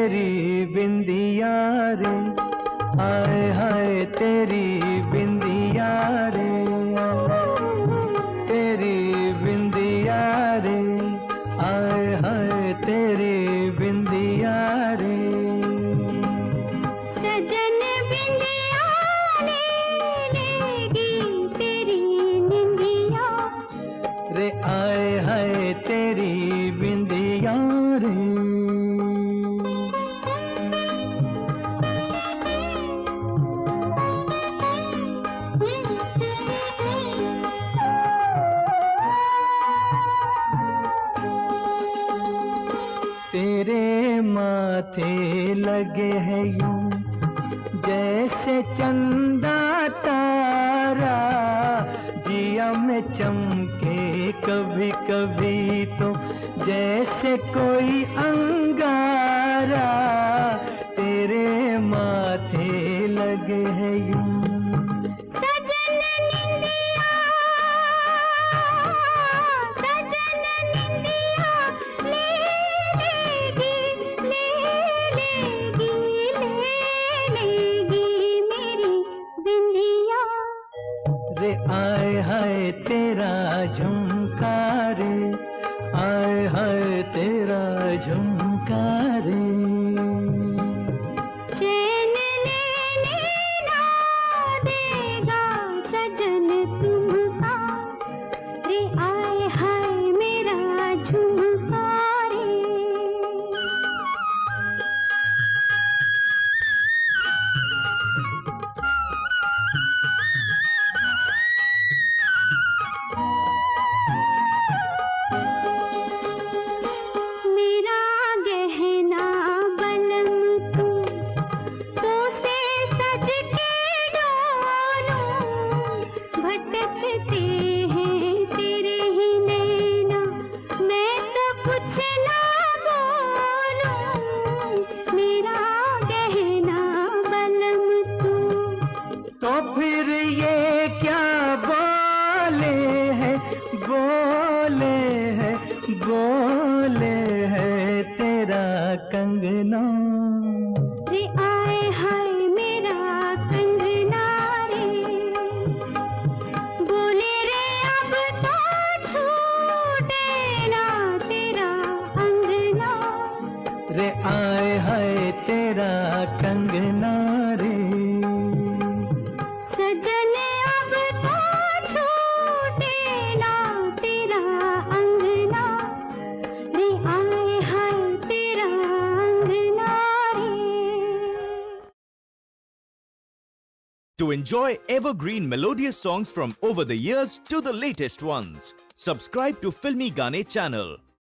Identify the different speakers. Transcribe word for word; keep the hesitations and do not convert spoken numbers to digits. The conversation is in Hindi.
Speaker 1: तेरी बिंदिया रे, हाय हाय तेरी बिंदिया रे, तेरी बिंदिया रे, हाय हाय तेरी बिंदिया रे।
Speaker 2: सजन बिंदिया ले लेगी तेरी निंदिया
Speaker 1: रे, आए हाय तेरी बिंदिया रे। तेरे माथे लगे हैं यूं जैसे चंदा तारा, जिया में चमके कभी कभी तो जैसे कोई अंगारा। तेरे माथे लगे हैं यूं
Speaker 2: सजन निंदिया, सजन निंदिया ले लेगी, ले लेगी, ले लेगी मेरी बिंदिया
Speaker 1: रे, आए हाय तेरा झुमका रे, आए हाय तेरा झुमका रे।
Speaker 2: चैन लेने ना देगा सजन तुमका रे, आए हाय मेरा झुमका रे। मेरा गहना बलम तू, तो से सज के डोलूं, भटकते हैं तेरे ही नैना, मैं तो कुछ ना बोलूं। मेरा गहना बलम तू,
Speaker 1: तो फिर ये क्या बोले हैं, बोले हैं, बोले हैं तेरा कंगना
Speaker 2: रे, आए हाय मेरा कंगना रे। बोले रे अब तो छूटे ना तेरा अंगना
Speaker 1: रे, आए हाय तेरा कंगना रे।
Speaker 2: सजन अब तो छूटे ना तेरा अंगना रे, आए हाय तेरा अंगना रे।
Speaker 3: To enjoy evergreen melodious songs from over the years to the latest ones, subscribe to Filmy Gaane channel.